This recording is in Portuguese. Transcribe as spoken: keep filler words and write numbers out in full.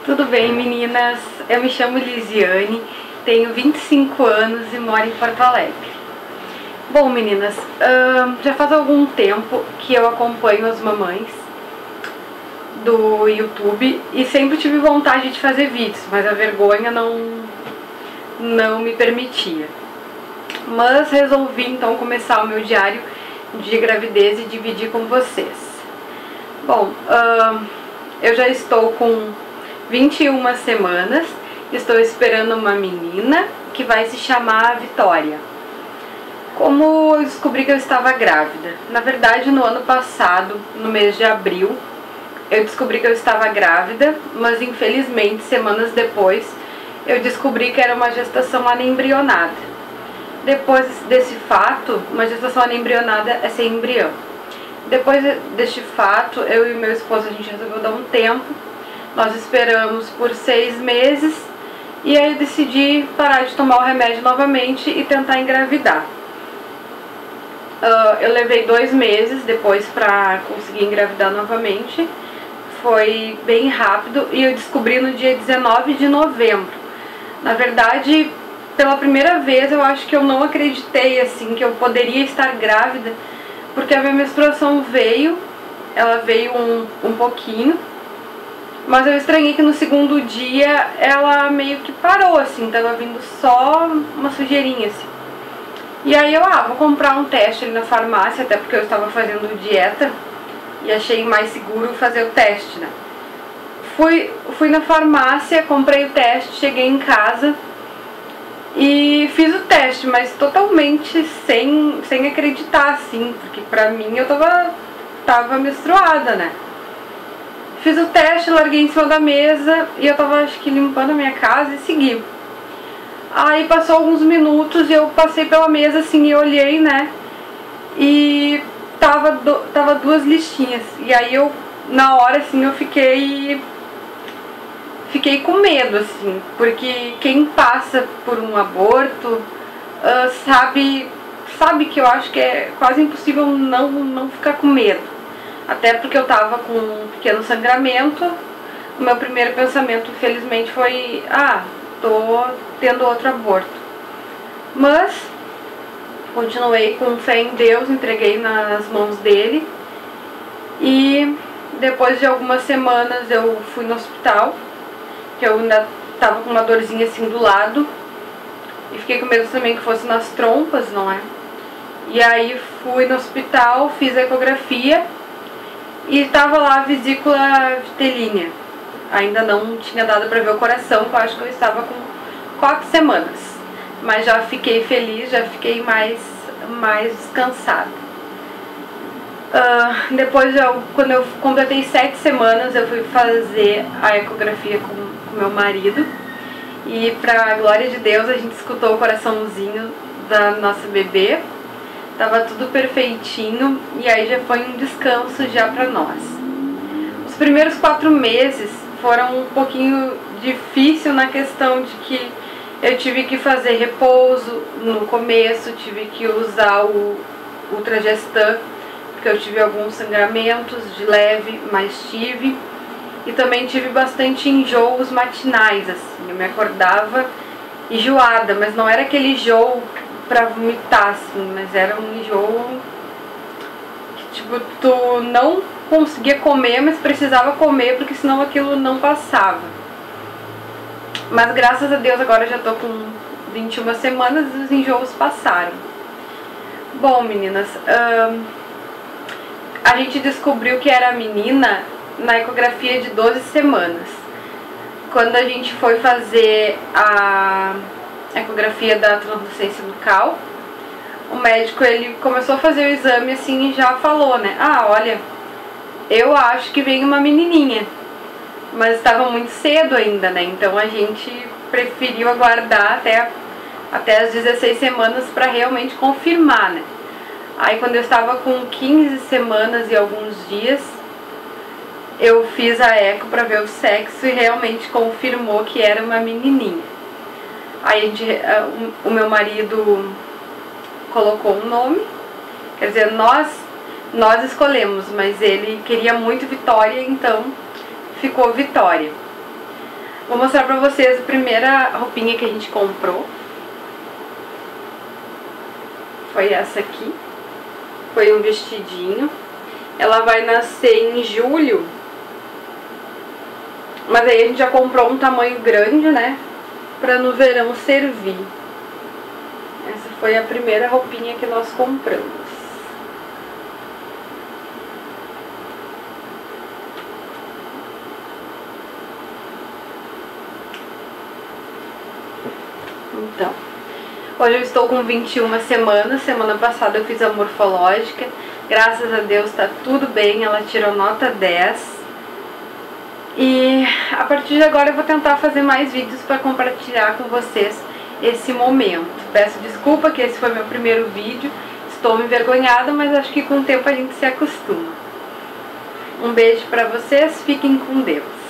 Tudo bem, meninas? Eu me chamo Lisiane, tenho vinte e cinco anos e moro em Porto Alegre. Bom, meninas, uh, já faz algum tempo que eu acompanho as mamães do YouTube e sempre tive vontade de fazer vídeos, mas a vergonha não, não me permitia. Mas resolvi então começar o meu diário de gravidez e dividir com vocês. Bom, uh, eu já estou com vinte e uma semanas, estou esperando uma menina que vai se chamar Vitória. Como eu descobri que eu estava grávida? Na verdade, no ano passado, no mês de abril, eu descobri que eu estava grávida, mas infelizmente, semanas depois, eu descobri que era uma gestação anembrionada. Depois desse fato, uma gestação anembrionada é sem embrião. Depois deste fato, eu e meu esposo, a gente resolveu dar um tempo. Nós esperamos por seis meses e aí eu decidi parar de tomar o remédio novamente e tentar engravidar. Uh, eu levei dois meses depois para conseguir engravidar novamente. Foi bem rápido e eu descobri no dia dezenove de novembro. Na verdade, pela primeira vez eu acho que eu não acreditei assim que eu poderia estar grávida, porque a minha menstruação veio, ela veio um, um pouquinho. Mas eu estranhei que no segundo dia ela meio que parou, assim, tava vindo só uma sujeirinha, assim. E aí eu, ah, vou comprar um teste ali na farmácia, até porque eu estava fazendo dieta e achei mais seguro fazer o teste, né? Fui, fui na farmácia, comprei o teste, cheguei em casa e fiz o teste, mas totalmente sem, sem acreditar, assim, porque pra mim eu tava, tava menstruada, né? Fiz o teste, larguei em cima da mesa e eu tava, acho que, limpando a minha casa e segui. Aí passou alguns minutos e eu passei pela mesa assim e olhei, né? E tava, do, tava duas listinhas. E aí eu, na hora, assim, eu fiquei... Fiquei com medo, assim, porque quem passa por um aborto uh, sabe, sabe que eu acho que é quase impossível não, não ficar com medo. Até porque eu tava com um pequeno sangramento. O meu primeiro pensamento, infelizmente, foi: ah, tô tendo outro aborto. Mas continuei com fé em Deus, entreguei nas mãos dele. E depois de algumas semanas eu fui no hospital, que eu ainda tava com uma dorzinha assim do lado. E fiquei com medo também que fosse nas trompas, não é? E aí fui no hospital, fiz a ecografia. E estava lá a vesícula vitelínea. Ainda não tinha dado para ver o coração, eu acho que eu estava com quatro semanas. Mas já fiquei feliz, já fiquei mais, mais descansada. Uh, depois, eu, quando eu completei sete semanas, eu fui fazer a ecografia com, com meu marido. E pra glória de Deus, a gente escutou o coraçãozinho da nossa bebê. Tava tudo perfeitinho e aí já foi um descanso já pra nós. Os primeiros quatro meses foram um pouquinho difícil na questão de que eu tive que fazer repouso no começo, tive que usar o Ultragestan, porque eu tive alguns sangramentos de leve, mas tive. E também tive bastante enjoos matinais, assim, eu me acordava enjoada, mas não era aquele enjoo pra vomitar, assim, mas era um enjoo que, tipo, tu não conseguia comer, mas precisava comer, porque senão aquilo não passava. Mas graças a Deus agora eu já tô com vinte e uma semanas e os enjoos passaram. Bom, meninas, hum, a gente descobriu que era menina na ecografia de doze semanas. Quando a gente foi fazer a ecografia da translucência bucal, o médico, ele começou a fazer o exame assim e já falou, né? Ah, olha, eu acho que vem uma menininha. Mas estava muito cedo ainda, né? Então a gente preferiu aguardar até, até as dezesseis semanas para realmente confirmar, né? Aí quando eu estava com quinze semanas e alguns dias, eu fiz a eco para ver o sexo e realmente confirmou que era uma menininha. Aí a gente, o meu marido colocou um nome, quer dizer, nós, nós escolhemos, mas ele queria muito Vitória, então ficou Vitória. Vou mostrar pra vocês a primeira roupinha que a gente comprou. Foi essa aqui. Foi um vestidinho. Ela vai nascer em julho. Mas aí a gente já comprou um tamanho grande, né? Pra no verão servir. Essa foi a primeira roupinha que nós compramos. Então, hoje eu estou com vinte e uma semanas. Semana passada eu fiz a morfológica. Graças a Deus tá tudo bem. Ela tirou nota dez. E a partir de agora eu vou tentar fazer mais vídeos para compartilhar com vocês esse momento. Peço desculpa que esse foi meu primeiro vídeo. Estou envergonhada, mas acho que com o tempo a gente se acostuma. Um beijo para vocês. Fiquem com Deus.